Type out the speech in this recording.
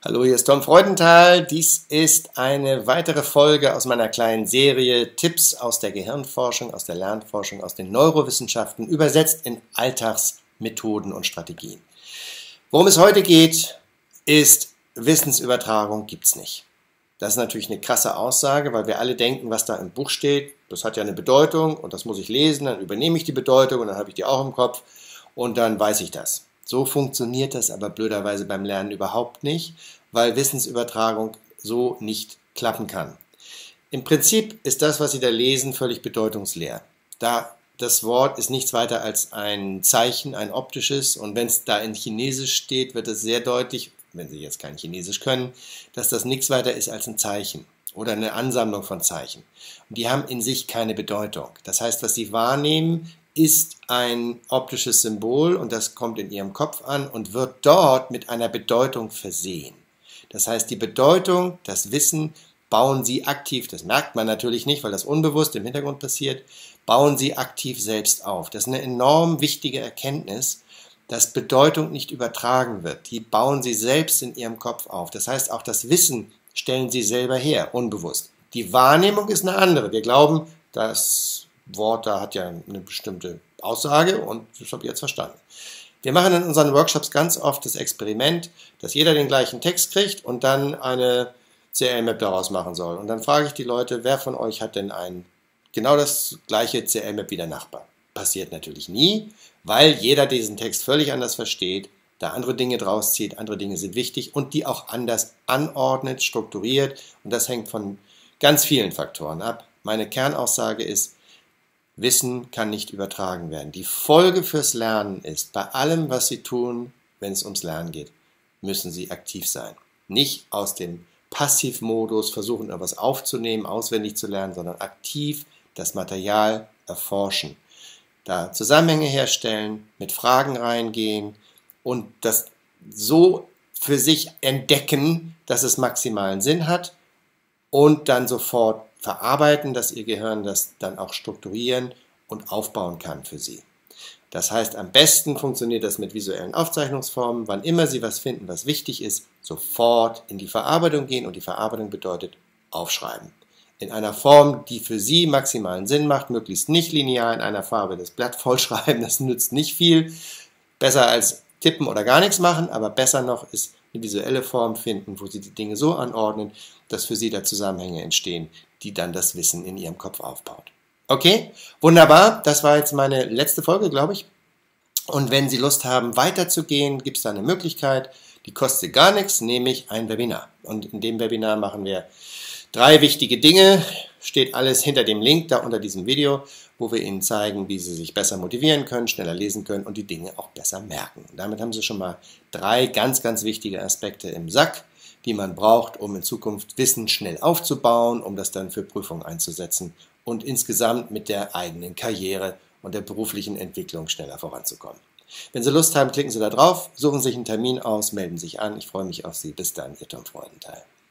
Hallo, hier ist Tom Freudenthal. Dies ist eine weitere Folge aus meiner kleinen Serie Tipps aus der Gehirnforschung, aus der Lernforschung, aus den Neurowissenschaften, übersetzt in Alltagsmethoden und Strategien. Worum es heute geht, ist Wissensübertragung gibt's nicht. Das ist natürlich eine krasse Aussage, weil wir alle denken, was da im Buch steht, das hat ja eine Bedeutung und das muss ich lesen, dann übernehme ich die Bedeutung und dann habe ich die auch im Kopf und dann weiß ich das. So funktioniert das aber blöderweise beim Lernen überhaupt nicht, weil Wissensübertragung so nicht klappen kann. Im Prinzip ist das, was Sie da lesen, völlig bedeutungsleer. Das Wort ist nichts weiter als ein Zeichen, ein optisches, und wenn es da in Chinesisch steht, wird es sehr deutlich, wenn Sie jetzt kein Chinesisch können, dass das nichts weiter ist als ein Zeichen oder eine Ansammlung von Zeichen. Und die haben in sich keine Bedeutung. Das heißt, was Sie wahrnehmen, ist ein optisches Symbol und das kommt in Ihrem Kopf an und wird dort mit einer Bedeutung versehen. Das heißt, die Bedeutung, das Wissen bauen Sie aktiv, das merkt man natürlich nicht, weil das unbewusst im Hintergrund passiert, bauen Sie aktiv selbst auf. Das ist eine enorm wichtige Erkenntnis, dass Bedeutung nicht übertragen wird. Die bauen Sie selbst in Ihrem Kopf auf. Das heißt, auch das Wissen stellen Sie selber her, unbewusst. Die Wahrnehmung ist eine andere. Wir glauben, das Wort da hat ja eine bestimmte Aussage und das habe ich jetzt verstanden. Wir machen in unseren Workshops ganz oft das Experiment, dass jeder den gleichen Text kriegt und dann eine CL-Map daraus machen soll. Und dann frage ich die Leute, wer von euch hat denn genau das gleiche CL-Map wie der Nachbar? Passiert natürlich nie, weil jeder diesen Text völlig anders versteht, da andere Dinge draus zieht, andere Dinge sind wichtig und die auch anders anordnet, strukturiert, und das hängt von ganz vielen Faktoren ab. Meine Kernaussage ist, Wissen kann nicht übertragen werden. Die Folge fürs Lernen ist, bei allem, was Sie tun, wenn es ums Lernen geht, müssen Sie aktiv sein. Nicht aus dem Passivmodus versuchen, etwas aufzunehmen, auswendig zu lernen, sondern aktiv das Material erforschen. Da Zusammenhänge herstellen, mit Fragen reingehen und das so für sich entdecken, dass es maximalen Sinn hat und dann sofort verarbeiten, dass Ihr Gehirn das dann auch strukturieren und aufbauen kann für Sie. Das heißt, am besten funktioniert das mit visuellen Aufzeichnungsformen. Wann immer Sie was finden, was wichtig ist, sofort in die Verarbeitung gehen, und die Verarbeitung bedeutet aufschreiben. In einer Form, die für Sie maximalen Sinn macht, möglichst nicht linear in einer Farbe das Blatt vollschreiben, das nützt nicht viel. Besser als tippen oder gar nichts machen, aber besser noch ist eine visuelle Form finden, wo Sie die Dinge so anordnen, dass für Sie da Zusammenhänge entstehen, die dann das Wissen in Ihrem Kopf aufbaut. Okay, wunderbar, das war jetzt meine letzte Folge, glaube ich. Und wenn Sie Lust haben, weiterzugehen, gibt es da eine Möglichkeit, die kostet gar nichts, nämlich ein Webinar. Und in dem Webinar machen wir 3 wichtige Dinge, steht alles hinter dem Link da unter diesem Video, wo wir Ihnen zeigen, wie Sie sich besser motivieren können, schneller lesen können und die Dinge auch besser merken. Und damit haben Sie schon mal 3 ganz, ganz wichtige Aspekte im Sack, die man braucht, um in Zukunft Wissen schnell aufzubauen, um das dann für Prüfungen einzusetzen und insgesamt mit der eigenen Karriere und der beruflichen Entwicklung schneller voranzukommen. Wenn Sie Lust haben, klicken Sie da drauf, suchen sich einen Termin aus, melden sich an. Ich freue mich auf Sie. Bis dann, Ihr Tom Freudenthal.